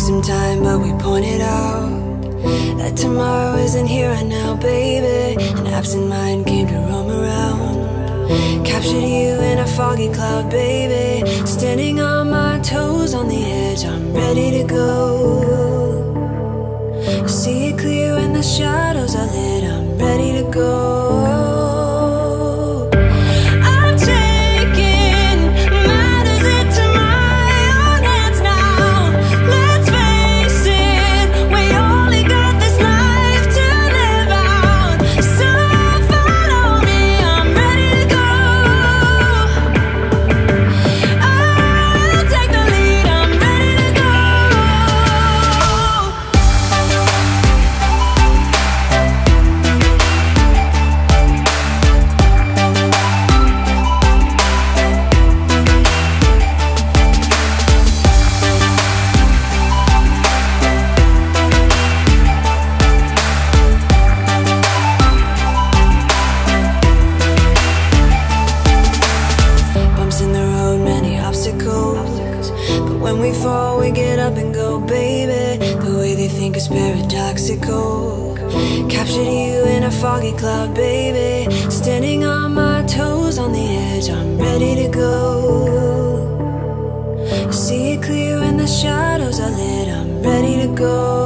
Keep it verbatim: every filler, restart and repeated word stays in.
some time, but we pointed out that tomorrow isn't here right now, baby. An absent mind came to roam around, captured you in a foggy cloud, baby. Standing on my toes on the edge, I'm ready to go. See it clear when the shadows are lit, I'm ready to go. Paradoxical, captured you in a foggy cloud, baby. Standing on my toes on the edge, I'm ready to go. See it clear when the shadows are lit, I'm ready to go.